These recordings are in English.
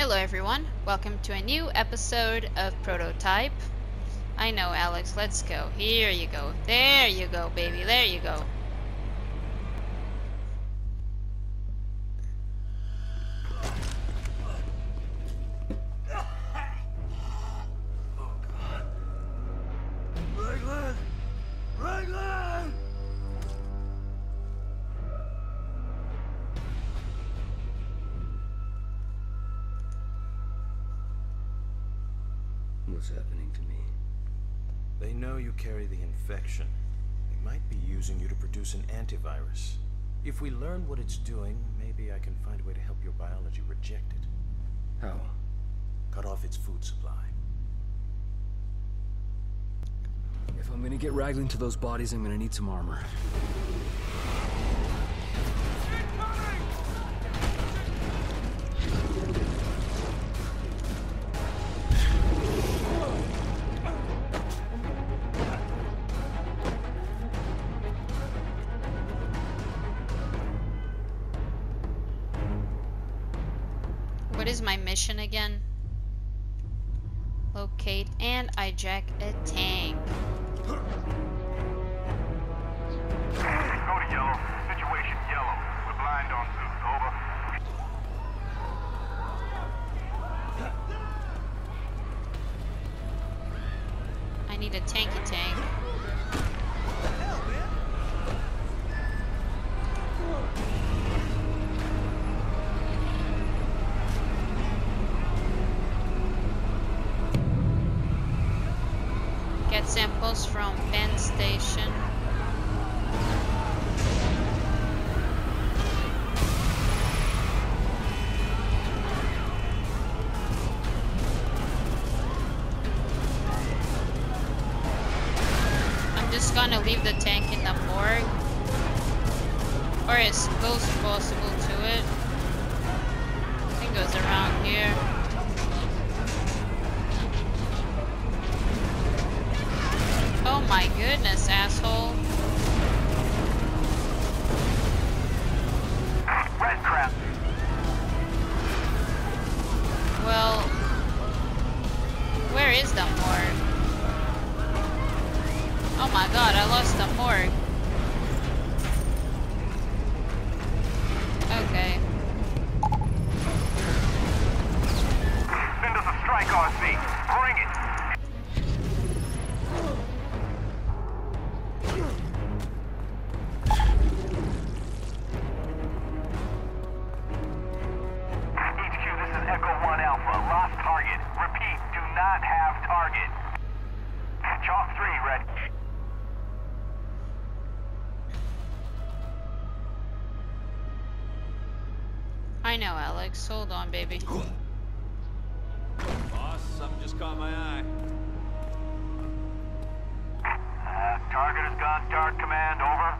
Hello everyone, welcome to a new episode of Prototype. I know, Alex, let's go. Here you go. There you go, baby. There you go. What's happening to me? They know you carry the infection. They might be using you to produce an antivirus. If we learn what it's doing, maybe I can find a way to help your biology reject it. How? Cut off its food supply. If I'm gonna get Raglan to those bodies, I'm gonna need some armor. What is my mission again? Locate and hijack a tank. Go to yellow. Situation yellow. We're blind on Zeus. Over. I need a tanky tank. Get samples from Penn Station. I'm just gonna leave the tank in the morgue, or as close as possible to it. I think it was around here. Oh my goodness, asshole. Red crap. Well, where is the morgue? Oh my god, I lost the morgue. Okay. Send us a strike RC. Bring it. HQ, this is Echo 1 Alpha. Lost target. Repeat, do not have target. Chalk 3, Red. I know, Alex. Hold on, baby. Boss, something just caught my eye. Target has gone dark, command. Over.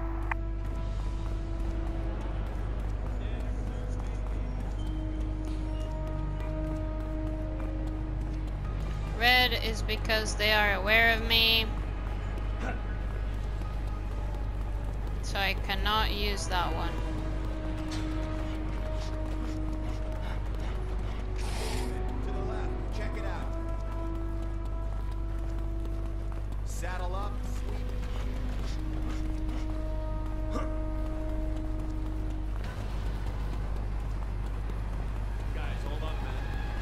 Red is because they are aware of me. So I cannot use that one. To the left, check it out. Saddle up, sweep. Guys, hold on a minute.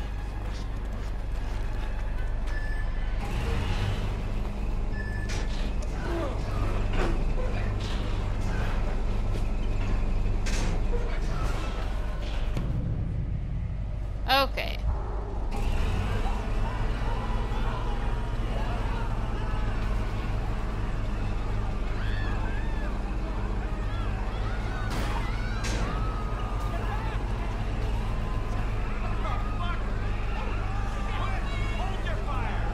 Okay. Hold your fire.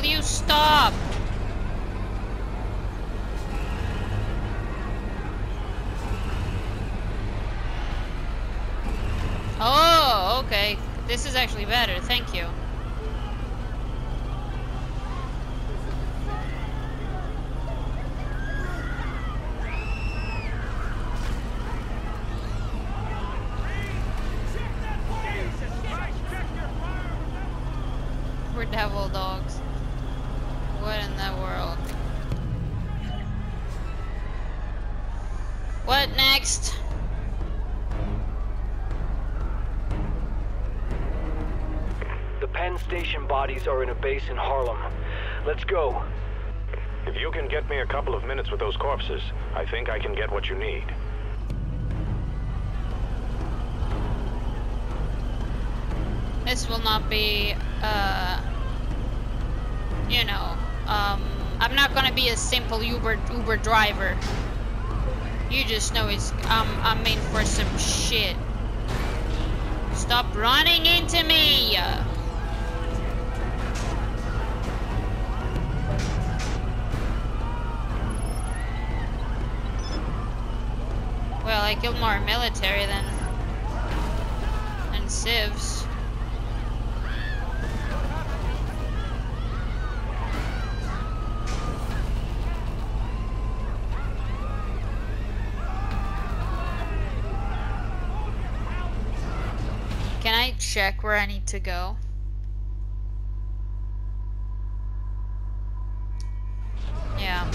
will you stop? Oh, okay. This is actually better, thank you. We're devil dogs. What in the world? What next? The Penn Station bodies are in a base in Harlem. Let's go. If you can get me a couple of minutes with those corpses, I think I can get what you need. This will not be, you know, I'm not gonna be a simple Uber driver. You just know it's, I'm in for some shit. Stop running into me! Well, I killed more military than civs. Can I check where I need to go? Yeah.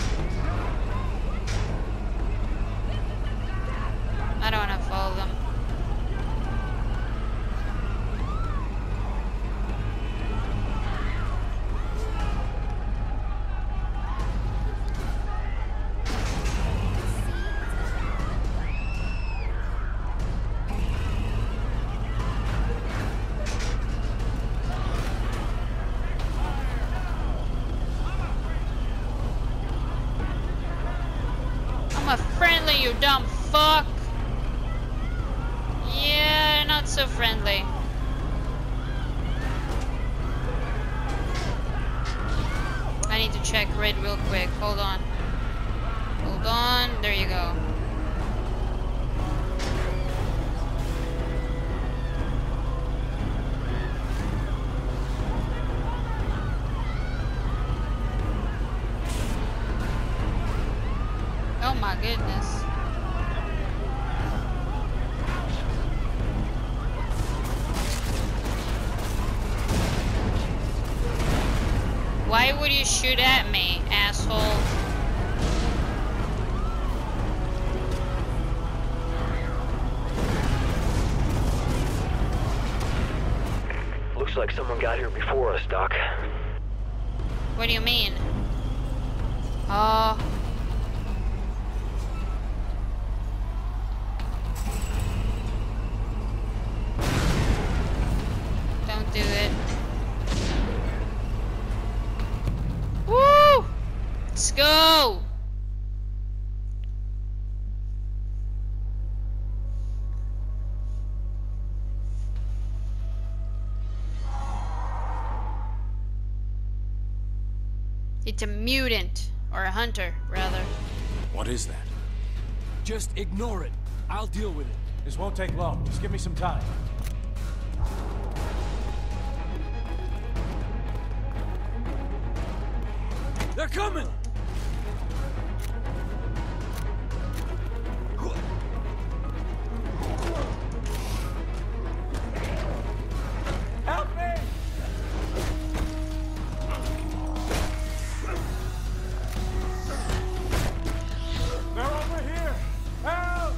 I don't want to follow them. I'm a friendly, you dumb fuck. Yeah, not so friendly. I need to check red real quick. Hold on. Hold on. There you go. Oh my goodness. Why would you shoot at me, asshole? Looks like someone got here before us, Doc. What do you mean? Oh. Don't do it. Woo! Let's go! It's a mutant, or a hunter, rather. What is that? Just ignore it. I'll deal with it. This won't take long. Just give me some time. They're coming! Help me! They're over here! Help!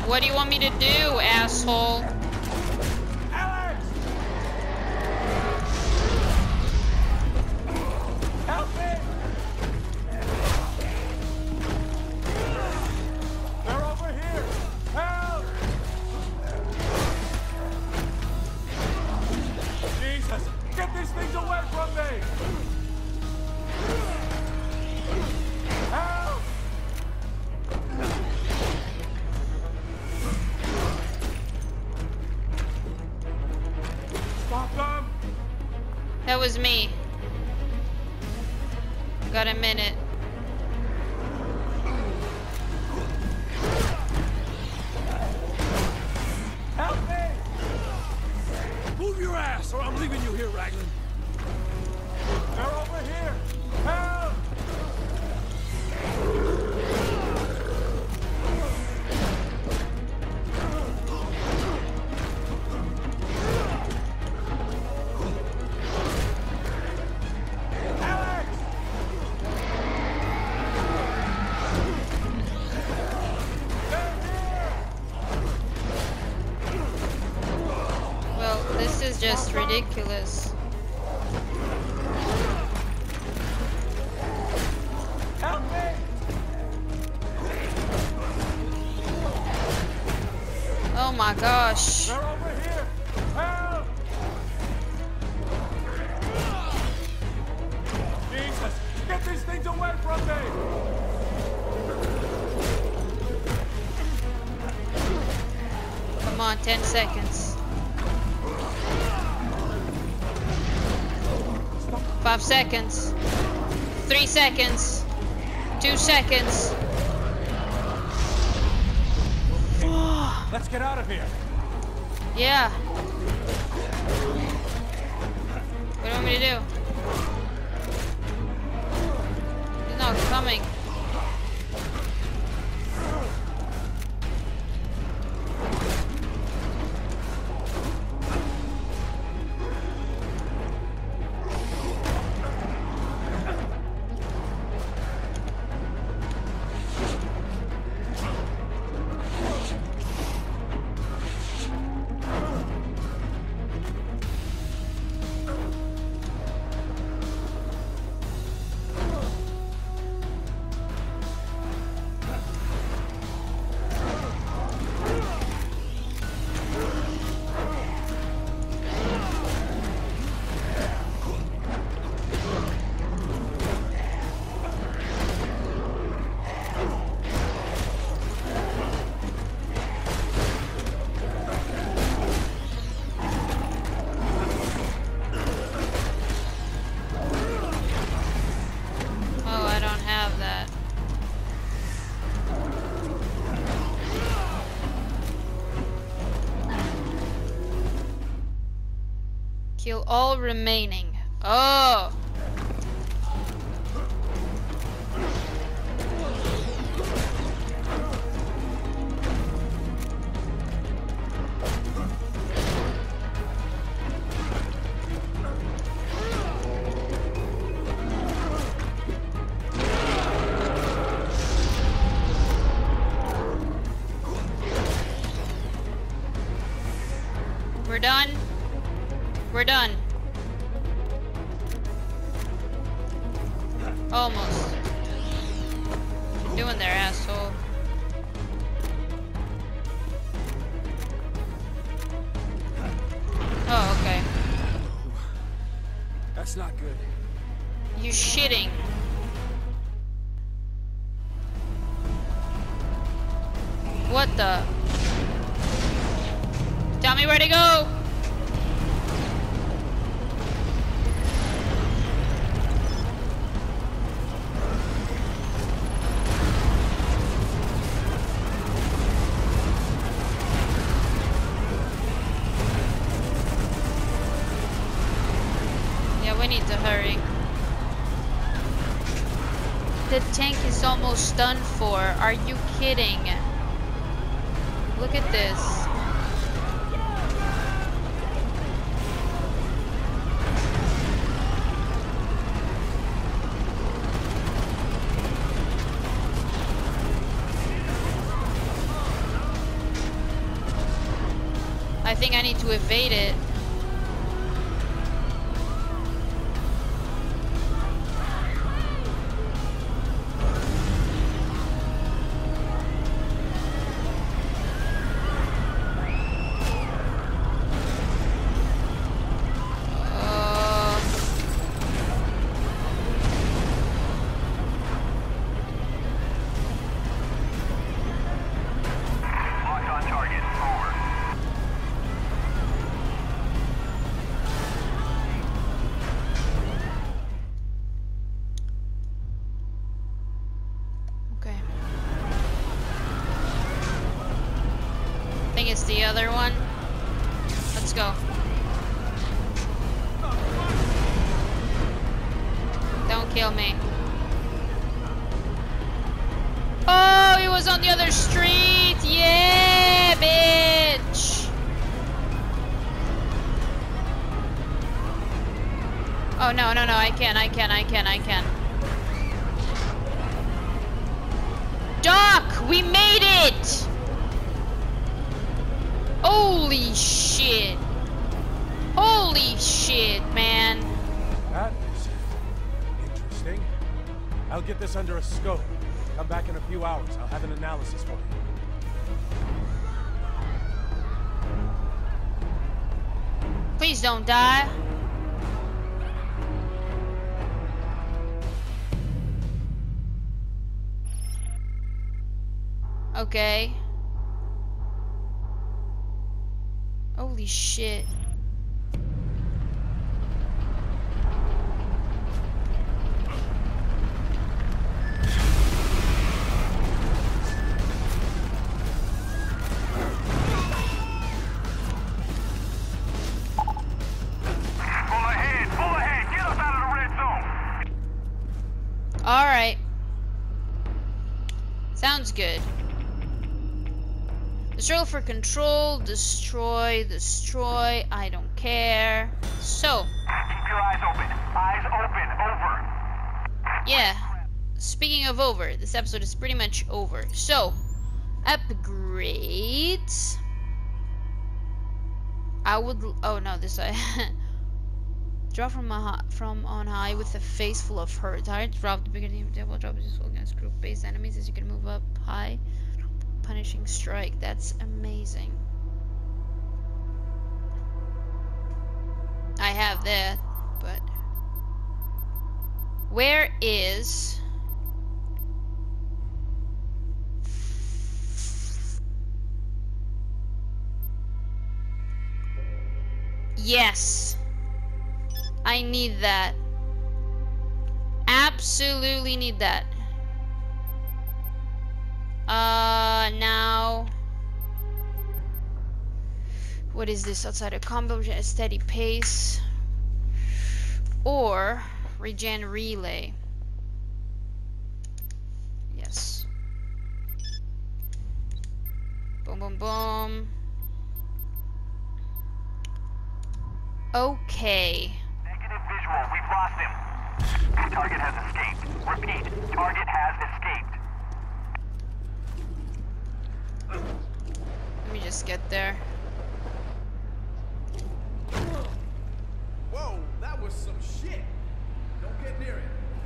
What do you want me to do, asshole? Alex! Help me! They're over here! Help! Jesus! Get these things away from me! Help! Stop them! That was me. Got a minute. Help me! Move your ass, or I'm leaving you here, Raglan. They're over here! Help! Alex! They're here! Well, this is just ridiculous. Help me! Oh my gosh. They're over here! Help! Jesus! Get these things away from me! Come on, 10 seconds. 5 seconds. 3 seconds. 2 seconds. Let's get out of here! Yeah. What do you want me to do? He's not coming. Oh, I don't have that. Kill all remaining. Oh! We're done. We're done. Almost. What you doing there, asshole? Oh, okay. That's not good. You shitting. What the? Tell me where to go! Yeah, we need to hurry. The tank is almost done for. Are you kidding? Look at this. I think I need to evade it. Locked on target. Over. Okay. I think it's the other one. Let's go. Don't kill me. Oh, he was on the other street. Yeah, bitch. Oh, no, no, no. I can. Doc, we made it. Holy shit. Holy shit, man. That is interesting. I'll get this under a scope. Come back in a few hours. I'll have an analysis for you. Please don't die. Okay. Holy shit. Full ahead. Get us out of the red zone. Alright. Sounds good. The struggle for control, destroy, I don't care. So. Keep your eyes open. Eyes open. Over. Yeah. Speaking of over, this episode is pretty much over. So, upgrades. I would. Oh no, this I. Drop from on high with a face full of hurt. Hard drop the beginning of double drop is useful against group-based enemies as you can move up high. Punishing strike. That's amazing. I have that, but where is yes, I need that. Absolutely need that. Now what is this? Outside of combo, a steady pace or regen relay? Yes. Boom, boom, boom. Okay. Negative visual. We've lost him. Target has escaped. Repeat. Target has escaped. Let me just get there. Whoa, that was some shit. Don't get near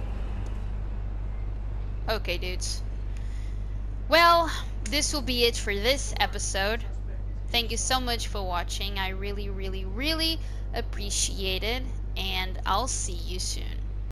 it. Okay, dudes. Well, this will be it for this episode. Thank you so much for watching. I really, really, really appreciate it. And I'll see you soon.